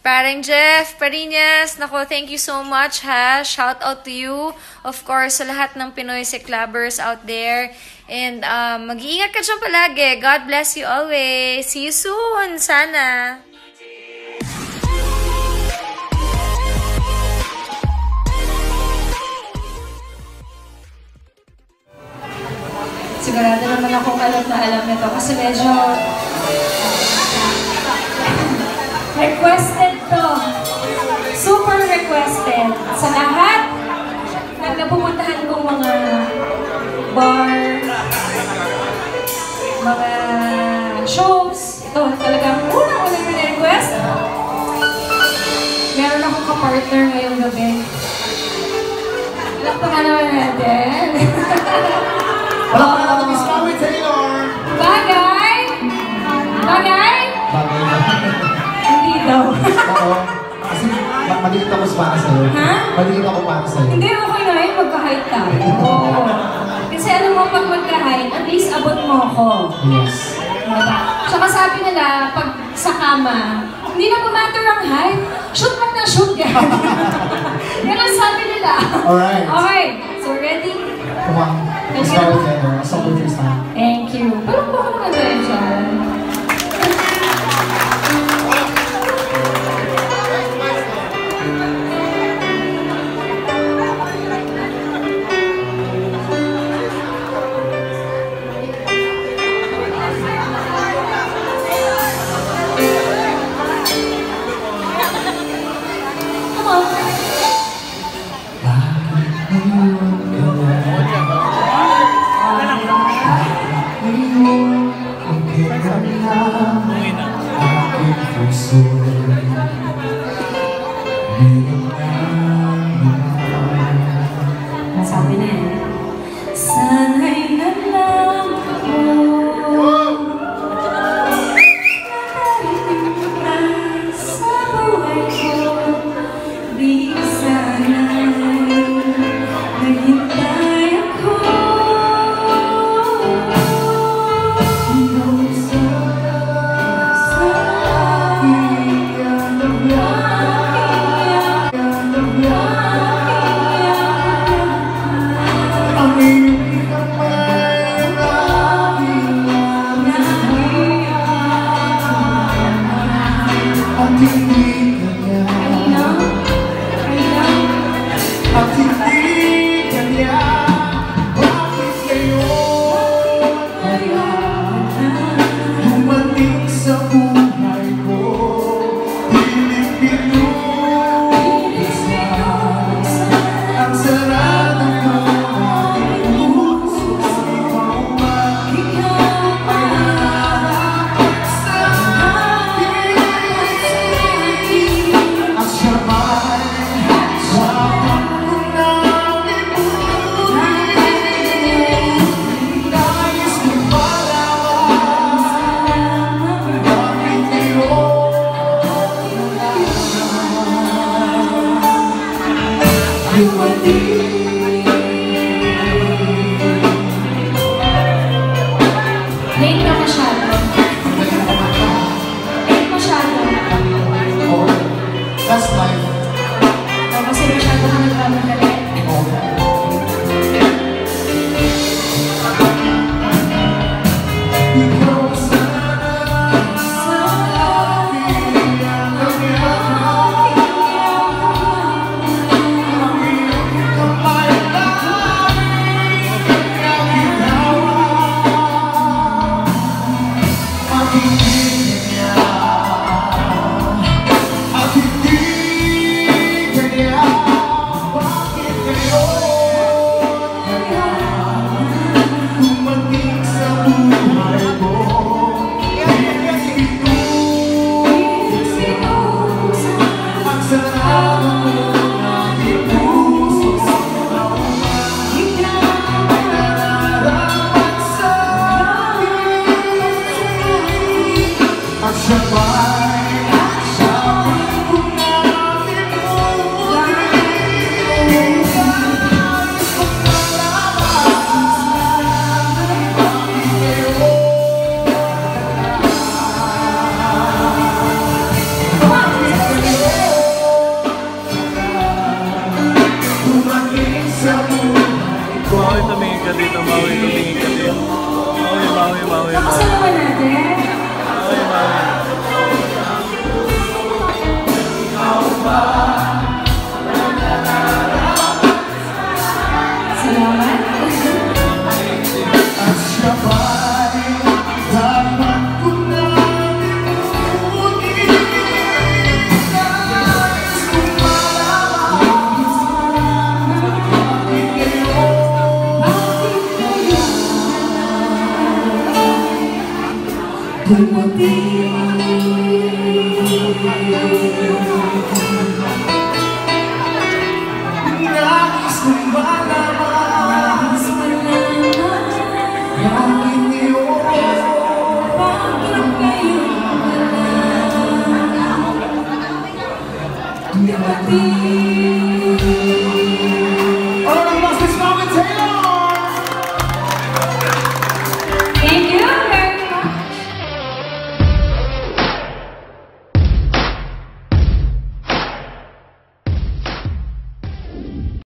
Parang Jeff Parinas, nako, thank you so much ha. Shout out to you. Of course, sa lahat ng Pinoy Clubbers out there. And mag-iingat ka dyan palagi. God bless you always. See you soon, sana. Sigurado naman akong alam na alam nito kasi medyo requested to. Super requested. Sa lahat ng napupuntahan kong mga bar, mga shows, ito talagang unang-unang na-request. Meron akong kapartner ngayong gabi. Alam pa nga naman natin. Wala pa natin Miss Maui Taylor! Bagay? Bagay? Bagay na. Hindi daw. Oo. Kasi maliit ako para sa'yo. Ha? Maliit ako para sa'yo. Hindi, okay na yun. Magka-height tayo. Oo. Kasi alam mo, pag magka-height, at least abot mo ako. Yes. Diba? Tsaka sabi nila, pag sa kama, hindi na matter ang height. Shoot lang na shoot yan. Yan ang sabi nila. Alright. Okay. So, ready? Come on. Let's start together. I'll start with your time. Thank you. Parang baka naman tayo dyan. Sabi na eh, sana'y nalang ako natarinig sa buhay ko. Di sana'y naghintay ako. Late ka masyado. Late masyado. Oh, that's life. O, kasi masyado ka nagmamadali. At hindi kapatid.